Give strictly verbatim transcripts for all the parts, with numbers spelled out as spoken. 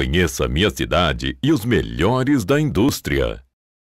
Conheça minha cidade e os melhores da indústria.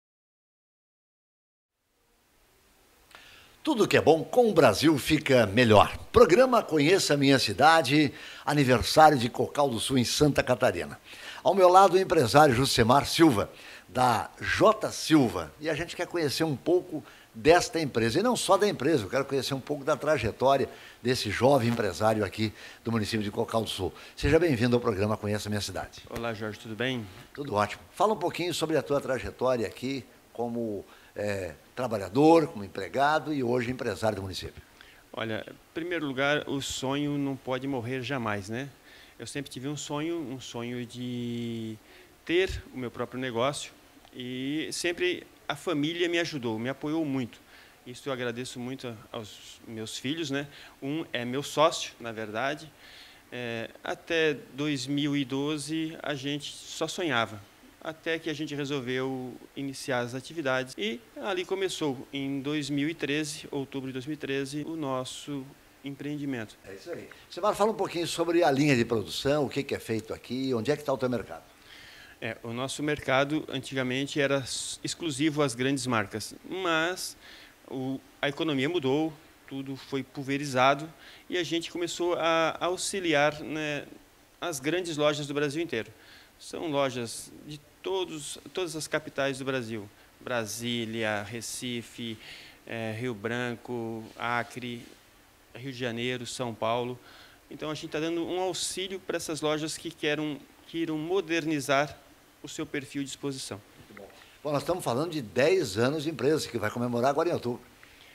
Tudo que é bom com o Brasil fica melhor. Programa Conheça Minha Cidade, aniversário de Cocal do Sul em Santa Catarina. Ao meu lado o empresário Jusemar Silva, da J. Silva. E a gente quer conhecer um pouco desta empresa. E não só da empresa, eu quero conhecer um pouco da trajetória desse jovem empresário aqui do município de Cocal do Sul. Seja bem-vindo ao programa Conheça Minha Cidade. Olá, Jorge, tudo bem? Tudo ótimo. Fala um pouquinho sobre a tua trajetória aqui como é, trabalhador, como empregado e hoje empresário do município. Olha, em primeiro lugar, o sonho não pode morrer jamais, né? Eu sempre tive um sonho, um sonho de ter o meu próprio negócio e sempre a família me ajudou, me apoiou muito. Isso eu agradeço muito aos meus filhos, né? Um é meu sócio, na verdade. É, até dois mil e doze a gente só sonhava, até que a gente resolveu iniciar as atividades e ali começou, em dois mil e treze, outubro de dois mil e treze, o nosso empreendimento. É isso aí. Semar, fala um pouquinho sobre a linha de produção, o que, que é feito aqui, onde é que está o teu mercado? É, o nosso mercado antigamente era exclusivo às grandes marcas, mas o, a economia mudou, tudo foi pulverizado e a gente começou a auxiliar, né, as grandes lojas do Brasil inteiro. São lojas de todos, todas as capitais do Brasil, Brasília, Recife, é, Rio Branco, Acre, Rio de Janeiro, São Paulo. Então a gente está dando um auxílio para essas lojas que queiram, queiram modernizar o seu perfil de exposição. Muito bom. Bom, nós estamos falando de dez anos de empresa, que vai comemorar agora em outubro.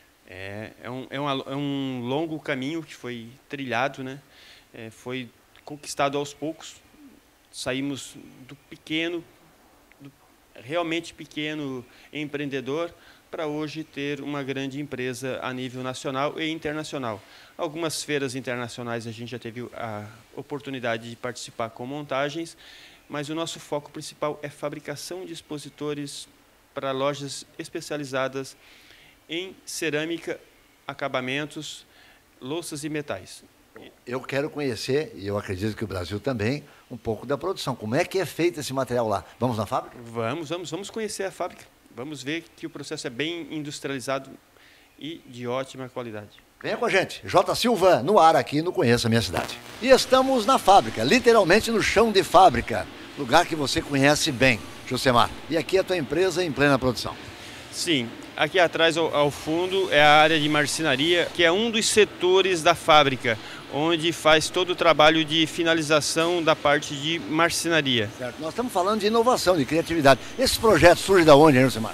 É, é, um, é, uma, é um longo caminho que foi trilhado, né? É, foi conquistado aos poucos. Saímos do pequeno, do realmente pequeno empreendedor, para hoje ter uma grande empresa a nível nacional e internacional. Algumas feiras internacionais a gente já teve a oportunidade de participar com montagens, mas o nosso foco principal é fabricação de expositores para lojas especializadas em cerâmica, acabamentos, louças e metais. Eu quero conhecer, e eu acredito que o Brasil também, um pouco da produção. Como é que é feito esse material lá? Vamos na fábrica? Vamos, vamos, vamos conhecer a fábrica. Vamos ver que o processo é bem industrializado e de ótima qualidade. Venha com a gente, J. Silva, no ar aqui no Conheça Minha Cidade. E estamos na fábrica, literalmente no chão de fábrica, lugar que você conhece bem, Jusemar. E aqui é a tua empresa em plena produção. Sim, aqui atrás ao, ao fundo é a área de marcenaria, que é um dos setores da fábrica, onde faz todo o trabalho de finalização da parte de marcenaria. Certo. Nós estamos falando de inovação, de criatividade. Esses projetos surgem da onde, hein, Jusemar?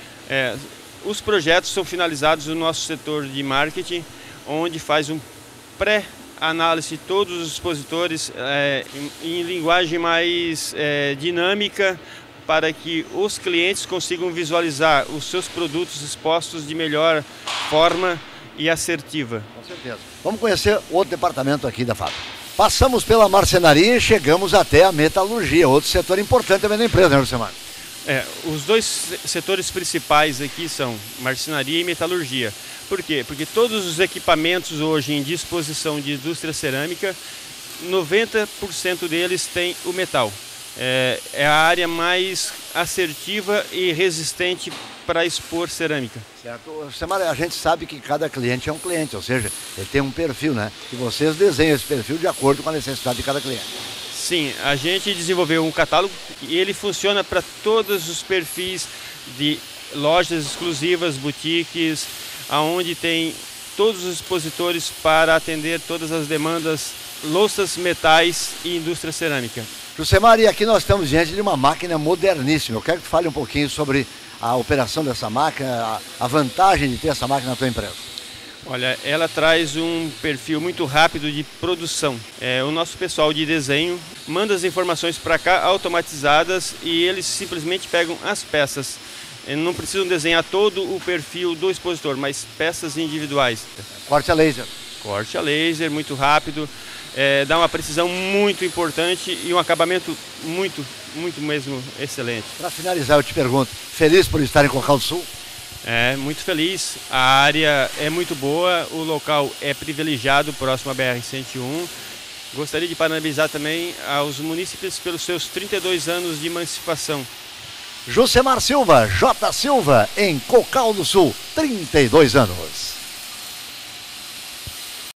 É, os projetos são finalizados no nosso setor de marketing, onde faz um pré-análise de todos os expositores é, em, em linguagem mais é, dinâmica, para que os clientes consigam visualizar os seus produtos expostos de melhor forma e assertiva. Com certeza. Vamos conhecer outro departamento aqui da fábrica. Passamos pela marcenaria e chegamos até a metalurgia, outro setor importante também da empresa, né, Jusemar? É, os dois setores principais aqui são marcenaria e metalurgia. Por quê? Porque todos os equipamentos hoje em disposição de indústria cerâmica, noventa por cento deles têm o metal. É, é a área mais assertiva e resistente para expor cerâmica. Certo. Jusemar, a gente sabe que cada cliente é um cliente, ou seja, ele tem um perfil, né? E vocês desenham esse perfil de acordo com a necessidade de cada cliente. Sim, a gente desenvolveu um catálogo e ele funciona para todos os perfis de lojas exclusivas, boutiques, aonde tem todos os expositores para atender todas as demandas, louças, metais e indústria cerâmica. Jusemar, e aqui nós estamos diante de uma máquina moderníssima. Eu quero que tu fale um pouquinho sobre a operação dessa máquina, a, a vantagem de ter essa máquina na tua empresa. Olha, ela traz um perfil muito rápido de produção. É, o nosso pessoal de desenho manda as informações para cá automatizadas e eles simplesmente pegam as peças. Eles não precisam desenhar todo o perfil do expositor, mas peças individuais. Corte a laser. Corte a laser, muito rápido. É, dá uma precisão muito importante e um acabamento muito, muito mesmo excelente. Para finalizar, eu te pergunto, feliz por estar em Cocal do Sul? É, muito feliz. A área é muito boa, o local é privilegiado, próximo à B R cento e um. Gostaria de parabenizar também aos munícipes pelos seus trinta e dois anos de emancipação. Jucemar Silva, J. Silva, em Cocal do Sul, trinta e dois anos.